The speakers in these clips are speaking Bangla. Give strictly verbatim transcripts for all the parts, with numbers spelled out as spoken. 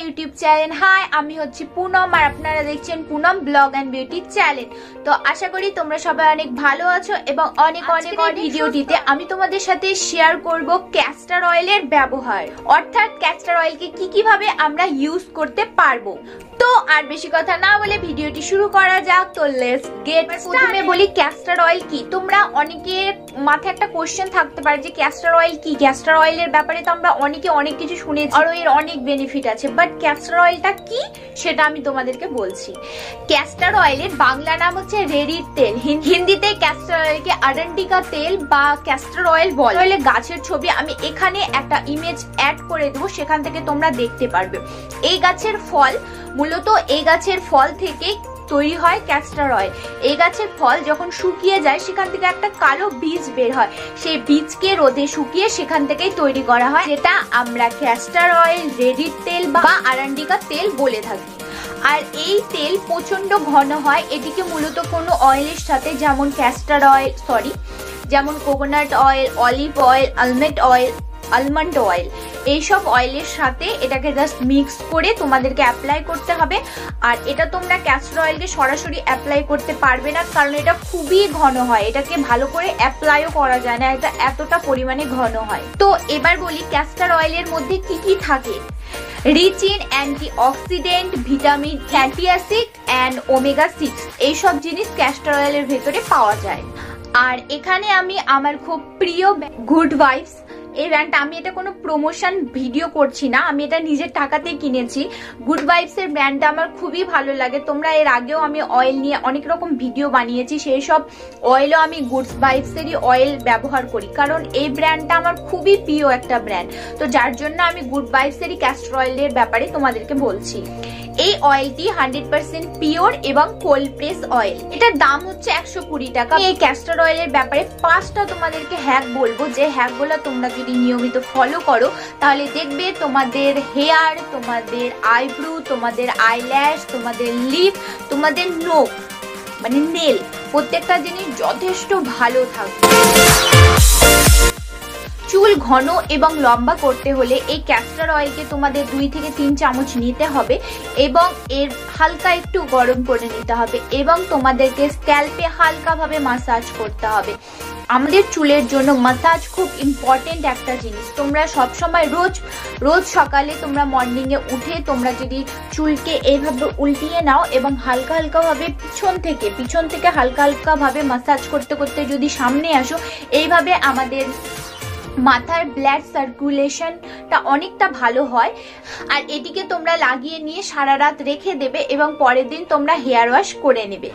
YouTube channel. হাই, আমি হচ্ছি পুনম আর আপনারা দেখছেন Poonam blog and beauty channel. তো আশা করি তোমরা সবাই অনেক ভালো আছো এবং অনেক অনেক ভিডিওটিতে আমি তোমাদের সাথে শেয়ার করব ক্যাস্টর অয়েলের ব্যবহার, অর্থাৎ ক্যাস্টর অয়েলকে কি কিভাবে আমরা ইউজ করতে পারবো। তো আর বেশি কথা না বলে ভিডিওটি শুরু করা যাক। তো লেটস গেট স্টার্টেড। প্রথমে বলি ক্যাস্টর অয়েল কি। তোমরা অনেকের মাথায় একটা কোশ্চেন থাকতে পারে যে ক্যাস্টর অয়েল কি। ক্যাস্টর অয়েলের ব্যাপারে তো আমরা অনেকে অনেক কিছু শুনেছি আর এর অনেক বেনিফিট আছে, বাট ক্যাস্টর অয়েলটা কি সেটা আমি তোমাদেরকে বলছি। ক্যাস্টর অয়েলের বাংলা নাম হচ্ছে রেডির তেল, হিন্দিতে ক্যাস্টর অয়েলকে আরান্ডিকা তেল বা ক্যাস্টর অয়েল বলে। তাহলে গাছের ছবি আমি এখানে একটা ইমেজ অ্যাড করে দেবো, সেখান থেকে তোমরা দেখতে পারবে। এই গাছের ফল, মূলত এই গাছের ফল থেকে তৈরি হয় ক্যাস্টর অয়েল। এই গাছের ফল যখন শুকিয়ে যায় সেখান থেকে একটা কালো বীজ বের হয়, সেই বীজকে রোদে শুকিয়ে সেখান থেকেই তৈরি করা হয়, যেটা আমরা ক্যাস্টর অয়েল, রেডির তেল বা আরান্ডিকা তেল বলে থাকি। আর এই তেল প্রচন্ড ঘন হয়। এটিকে মূলত কোনো অয়েলের সাথে, যেমন ক্যাস্টর অয়েল সরি যেমন coconut oil, olive oil, almond oil almond oil এইসব অয়েলের সাথে এটাকে জাস্ট মিক্স করে তোমাদেরকে অ্যাপ্লাই করতে হবে। আর এটা তোমরা ক্যাস্টর অয়েলকে সরাসরি অ্যাপ্লাই করতে পারবে না, কারণ এটা খুবই ঘন হয়, এটাকে ভালো করে অ্যাপ্লাইও করা যায় না, এটা এতটা পরিমাণে ঘন হয়। তো এবার বলি ক্যাস্টর অয়েলের মধ্যে কি কি থাকে। Rich in antioxidant, vitamin, fatty acid and omega six এইসব জিনিস ক্যাস্টর অয়েলের ভেতরে পাওয়া যায়। আর এখানে আমি আমার খুব প্রিয় গুড ভাইবস এই ব্র্যান্ডটা, আমি এটা কোনো প্রমোশন ভিডিও করছি না, আমি এটা নিজের টাকাতেই কিনেছি। গুড ভাইবস এর ব্র্যান্ডটা আমার খুবই ভালো লাগে। তোমরা এর আগেও আমি অয়েল নিয়ে অনেক রকম ভিডিও বানিয়েছি, সেই সব অয়েলও আমি গুড ভাইবস এরই অয়েল ব্যবহার করি, কারণ এই ব্র্যান্ডটা আমার খুবই প্রিয় একটা ব্র্যান্ড। তো যার জন্য আমি গুড ভাইবস এরই ক্যাস্টর অয়েলের ব্যাপারে তোমাদেরকে বলছি। এই অয়েলটি হান্ড্রেড পার্সেন্ট পিওর এবং কোল্ড প্রেস অয়েল। এটার দাম হচ্ছে একশো কুড়ি টাকা। এই ক্যাস্টর অয়েলের ব্যাপারে পাঁচটা তোমাদেরকে হ্যাক বলবো, যে হ্যাকগুলো তোমরা যদি নিয়মিত ফলো করো তাহলে দেখবে তোমাদের হেয়ার, তোমাদের আইব্রু, তোমাদের আইল্যাশ, তোমাদের লিপ, তোমাদের নোখ মানে নেল, প্রত্যেকটা জিনিস যথেষ্ট ভালো থাকবে। চুল ঘন এবং লম্বা করতে হলে এই ক্যাস্টর অয়েলকে তোমাদের দুই থেকে তিন চামচ নিতে হবে এবং এর হালকা একটু গরম করে নিতে হবে এবং তোমাদেরকে স্ক্যাল্পে হালকাভাবে মাসাজ করতে হবে। আমাদের চুলের জন্য মাসাজ খুব ইম্পর্টেন্ট একটা জিনিস। তোমরা সব সময় রোজ রোজ সকালে তোমরা মর্নিং এ উঠে তোমরা যদি চুলকে এইভাবে উল্টিয়ে নাও এবং হালকা হালকা ভাবে পিছন থেকে পিছন থেকে হালকা হালকা ভাবে মাসাজ করতে করতে যদি সামনে আসো, এইভাবে আমাদের মাথার ব্লাড সার্কুলেশনটা অনেকটা ভালো হয়। আর এটিকে তোমরা লাগিয়ে নিয়ে সারা রাত রেখে দেবে এবং পরের দিন তোমরা হেয়ার ওয়াশ করে নেবে।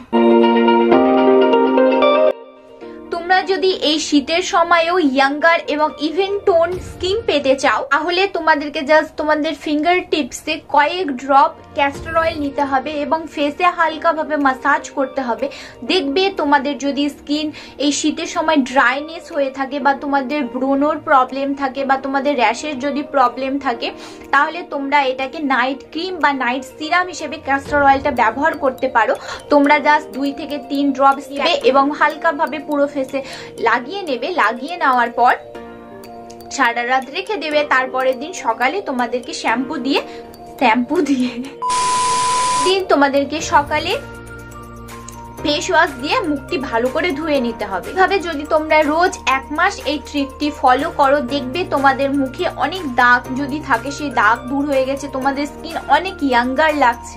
তোমরা যদি এই শীতের সময়ও ইয়াঙ্গার এবং ইভেন টোন স্কিন পেতে চাও, তাহলে তোমাদেরকে জাস্ট তোমাদের ফিঙ্গার টিপসে কয়েক ড্রপ ক্যাস্টর অয়েল নিতে হবে এবং ফেসে হালকাভাবে মাসাজ করতে হবে। দেখবে তোমাদের যদি স্কিন এই শীতের সময় ড্রাইনেস হয়ে থাকে বা তোমাদের ব্রণর প্রবলেম থাকে বা তোমাদের র্যাশের যদি প্রবলেম থাকে, তাহলে তোমরা এটাকে নাইট ক্রিম বা নাইট সিরাম হিসেবে ক্যাস্টর অয়েলটা ব্যবহার করতে পারো। তোমরা জাস্ট দুই থেকে তিন ড্রপস নেবে এবং হালকাভাবে পুরো ফেসে লাগিয়ে নেবে। লাগিয়ে নেওয়ার পর সারা রাত রেখে দেবে। তারপরের দিন সকালে তোমাদেরকে শ্যাম্পু দিয়ে শ্যাম্পু দিয়ে দিন তোমাদেরকে সকালে ফেস ওয়াশ দিয়ে মুখটি ভালো করে ধুয়ে নিতে হবে। এভাবে যদি তোমরা রোজ এক মাস এই ট্রিকটি ফলো করো, দেখবে তোমাদের মুখে অনেক দাগ যদি থাকে সেই দাগ দূর হয়ে গেছে, তোমাদের স্কিন অনেক ইয়াঙ্গার লাগছে।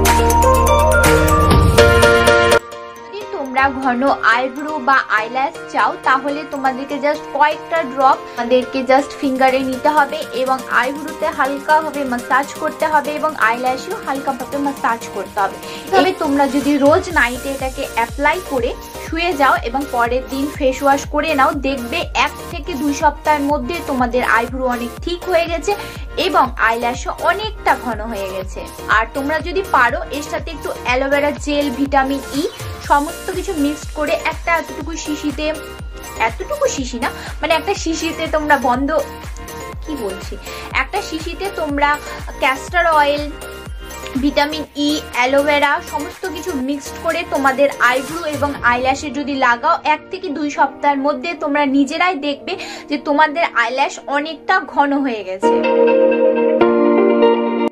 তোমরা ঘন আইব্রো বা আইল্যাশ চাও, তাহলে তোমাদেরকে জাস্ট কয়েকটা ড্রপ আমাদেরকে জাস্ট ফিঙ্গারে নিতে হবে এবং আইব্রোতে হালকাভাবে মাসাজ করতে হবে এবং আইল্যাশেও হালকাভাবে মাসাজ করতে হবে। তবে তোমরা যদি রোজ নাইটে এটাকে অ্যাপ্লাই করে শুয়ে যাও এবং পরের দিন ফেস ওয়াশ করে নাও, দেখবে এক থেকে দুই সপ্তাহের মধ্যে তোমাদের আইব্রো অনেক ঠিক হয়ে গেছে এবং আইল্যাশও অনেকটা ঘন হয়ে গেছে। আর তোমরা যদি পারো এর সাথে একটু অ্যালোভেরা জেল, ভিটামিন ই সমস্ত কিছু মিক্সড করে একটা এতটুকু শিশিতে, এতটুকু শিশি না মানে একটা শিশিতে তোমরা বন্ধ কি বলছি একটা শিশিতে তোমরা castor oil, vitamin E, aloe vera সমস্ত কিছু মিক্সড করে তোমাদের আইব্রো এবং আইল্যাশে যদি লাগাও, এক থেকে দুই সপ্তাহের মধ্যে তোমরা নিজেরাই দেখবে যে তোমাদের আইল্যাশ অনেকটা ঘন হয়ে গেছে।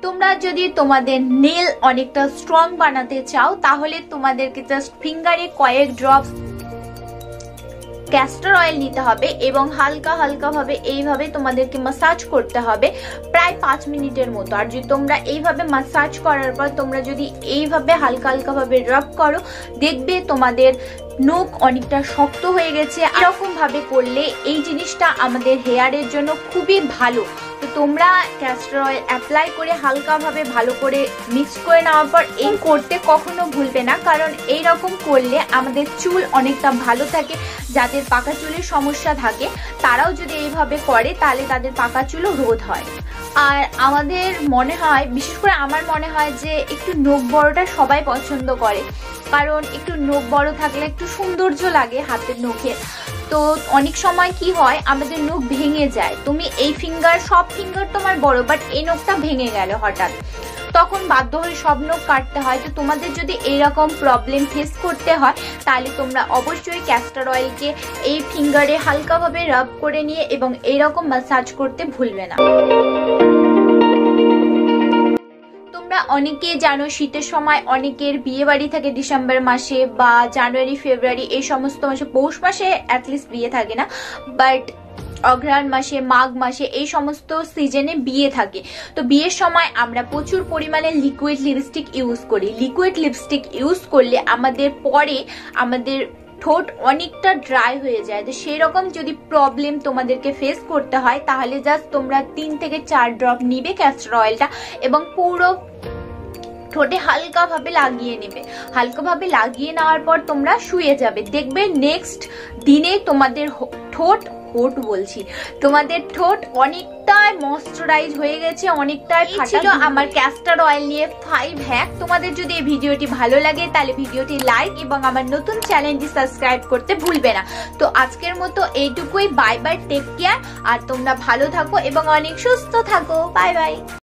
তোমরা যদি তোমাদের নেল অনেকটা স্ট্রং বানাতে চাও তাহলে তোমাদেরকে জাস্ট ফিঙ্গারে কয়েক ড্রপস ক্যাস্টর অয়েল নিতে হবে এবং হালকা হালকা ভাবে এইভাবে তোমাদেরকে মাসাজ করতে হবে প্রায় পাঁচ মিনিটের মতো। আর যদি তোমরা এইভাবে মাসাজ করার পর তোমরা যদি এইভাবে হালকা হালকা ভাবে রাব করো, দেখবে তোমাদের নখ অনেকটা শক্ত হয়ে গেছে। এরকম ভাবে করলে এই জিনিসটা আমাদের হেয়ারের জন্য খুবই ভালো। তো তোমরা ক্যাস্টর অয়েল অ্যাপ্লাই করে হালকা ভাবে ভালো করে মিক্স করে নেওয়ার পর এই করতে কখনো ভুলবে না, কারণ এই রকম করলে আমাদের চুল অনেকটা ভালো থাকে। যাদের পাকা চুলের সমস্যা থাকে তারাও যদি এইভাবে করে তাহলে তাদের পাকা চুলও রোধ হয়। আর আমাদের মনে হয়, বিশেষ করে আমার মনে হয় যে একটু নখ বড়টা সবাই পছন্দ করে, কারণ একটু নখ বড় থাকলে একটু সৌন্দর্য লাগে হাতের নখে। তো অনেক সময় কি হয় আমাদের নখ ভেঙে যায়, তুমি এই ফিঙ্গার সব ফিঙ্গার তোমার বড় বাট এই নখটা ভেঙে গেল হঠাৎ, তখন বাধ্য হয়ে সব নখ কাটতে হয়। তো তোমাদের যদি এইরকম প্রবলেম ফেস করতে হয় তাহলে তোমরা অবশ্যই ক্যাস্টর অয়েলকে এই ফিঙ্গারে হালকাভাবে রাব করে নিয়ে এবং এইরকম ম্যাসাজ করতে ভুলবে না। তোমরা অনেকে জানো শীতের সময় অনেকের বিয়ে বাড়ি থাকে ডিসেম্বর মাসে বা জানুয়ারি ফেব্রুয়ারি, এই সমস্ত মাসে। পৌষ মাসে অ্যাটলিস্ট বিয়ে থাকে না, বাট অঘ্রাণ মাসে মাঘ মাসে এই সমস্ত সিজনে বিয়ে থাকে। তো বিয়ের সময় আমরা প্রচুর পরিমাণে লিকুইড লিপস্টিক ইউজ করি। লিকুইড লিপস্টিক ইউজ করলে আমাদের পরে আমাদের ঠোঁট অনেকটা ড্রাই হয়ে যায়। তো সেই রকম যদি প্রবলেম তোমাদেরকে ফেস করতে হয় তাহলে জাস্ট তোমরা তিন থেকে চার ড্রপ নিবে ক্যাস্টর অয়েলটা এবং পুরো ঠোঁটে হালকা ভাবে লাগিয়ে নেবে। হালকা ভাবে লাগিয়ে নেওয়ার পর তোমরা শুয়ে যাবে, দেখবে নেক্সট দিনে তোমাদের ঠোঁট ঠোঁট বলছি তোমাদের ঠোঁট অনেকটাই ময়শ্চারাইজ হয়ে গেছে, অনেকটাই ফাটা। ছিল আমার ক্যাস্টর অয়েল নিয়ে ফাইভ হ্যাক। তোমাদের যদি এই ভিডিওটি ভালো লাগে তাহলে ভিডিওটি লাইক এবং আমার নতুন চ্যানেলটি সাবস্ক্রাইব করতে ভুলবে না। তো আজকের মতো এইটুকুই, বাই বাই, টেক কেয়ার। আর তোমরা ভালো থাকো এবং অনেক সুস্থ থাকো। Bye by.